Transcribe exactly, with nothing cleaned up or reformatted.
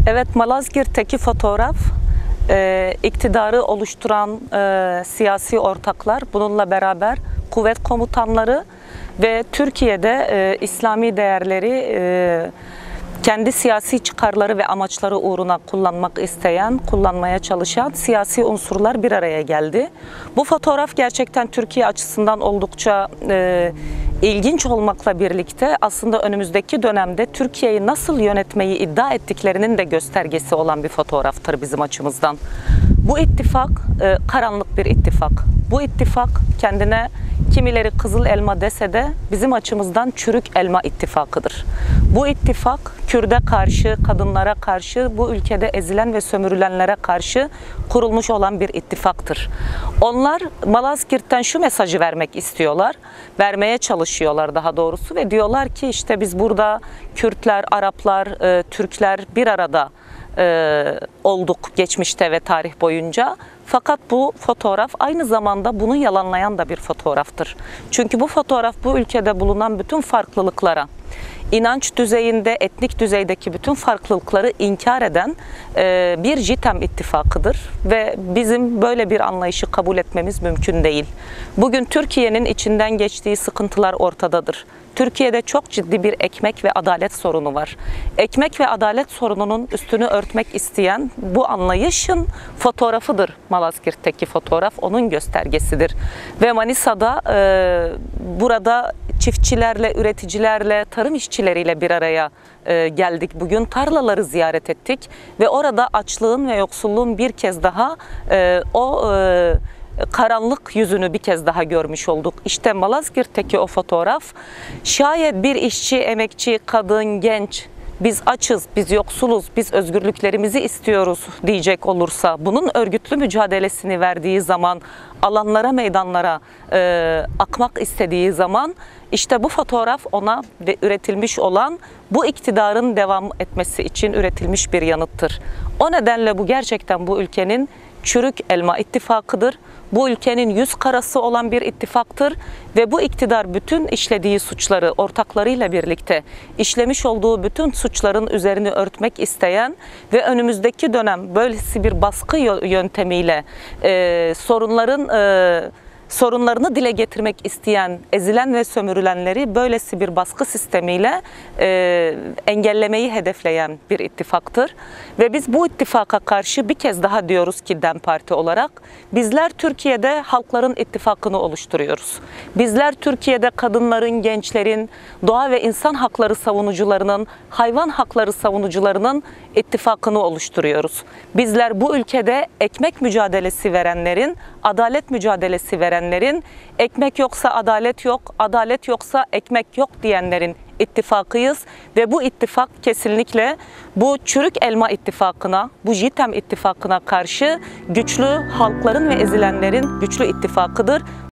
Evet, Malazgirt'teki fotoğraf, e, iktidarı oluşturan e, siyasi ortaklar, bununla beraber kuvvet komutanları ve Türkiye'de e, İslami değerleri e, kendi siyasi çıkarları ve amaçları uğruna kullanmak isteyen, kullanmaya çalışan siyasi unsurlar bir araya geldi. Bu fotoğraf gerçekten Türkiye açısından oldukça e, ilginç olmakla birlikte aslında önümüzdeki dönemde Türkiye'yi nasıl yönetmeyi iddia ettiklerinin de göstergesi olan bir fotoğraftır bizim açımızdan. Bu ittifak e, karanlık bir ittifak. Bu ittifak kendine kimileri kızıl elma dese de bizim açımızdan çürük elma ittifakıdır. Bu ittifak Kürt'e karşı, kadınlara karşı, bu ülkede ezilen ve sömürülenlere karşı kurulmuş olan bir ittifaktır. Onlar Malazgirt'ten şu mesajı vermek istiyorlar, vermeye çalışıyorlar daha doğrusu ve diyorlar ki işte biz burada Kürtler, Araplar, e, Türkler bir arada e, olduk geçmişte ve tarih boyunca. Fakat bu fotoğraf aynı zamanda bunu yalanlayan da bir fotoğraftır. Çünkü bu fotoğraf bu ülkede bulunan bütün farklılıklara, inanç düzeyinde, etnik düzeydeki bütün farklılıkları inkar eden e, bir JITEM ittifakıdır ve bizim böyle bir anlayışı kabul etmemiz mümkün değil. Bugün Türkiye'nin içinden geçtiği sıkıntılar ortadadır. Türkiye'de çok ciddi bir ekmek ve adalet sorunu var. Ekmek ve adalet sorununun üstünü örtmek isteyen bu anlayışın fotoğrafıdır Malazgirt'teki fotoğraf, onun göstergesidir. Ve Manisa'da e, burada çiftçilerle, üreticilerle, tarım işçileriyle bir araya e, geldik. Bugün tarlaları ziyaret ettik ve orada açlığın ve yoksulluğun bir kez daha e, o e, karanlık yüzünü bir kez daha görmüş olduk. İşte Malazgirt'teki o fotoğraf, şayet bir işçi, emekçi, kadın, genç, biz açız, biz yoksuluz, biz özgürlüklerimizi istiyoruz diyecek olursa, bunun örgütlü mücadelesini verdiği zaman, alanlara, meydanlara e, akmak istediği zaman, işte bu fotoğraf ona ve üretilmiş olan bu iktidarın devam etmesi için üretilmiş bir yanıttır. O nedenle bu gerçekten bu ülkenin çürük elma ittifakıdır. Bu ülkenin yüz karası olan bir ittifaktır ve bu iktidar bütün işlediği suçları ortaklarıyla birlikte işlemiş olduğu bütün suçların üzerini örtmek isteyen ve önümüzdeki dönem böylesi bir baskı yöntemiyle e, sorunların e, sorunlarını dile getirmek isteyen, ezilen ve sömürülenleri böylesi bir baskı sistemiyle e, engellemeyi hedefleyen bir ittifaktır. Ve biz bu ittifaka karşı bir kez daha diyoruz ki DEM Parti olarak, bizler Türkiye'de halkların ittifakını oluşturuyoruz. Bizler Türkiye'de kadınların, gençlerin, doğa ve insan hakları savunucularının, hayvan hakları savunucularının ittifakını oluşturuyoruz. Bizler bu ülkede ekmek mücadelesi verenlerin, adalet mücadelesi verenlerin, ekmek yoksa adalet yok, adalet yoksa ekmek yok diyenlerin ittifakıyız ve bu ittifak kesinlikle bu çürük elma ittifakına, bu JITEM ittifakına karşı güçlü halkların ve ezilenlerin güçlü ittifakıdır.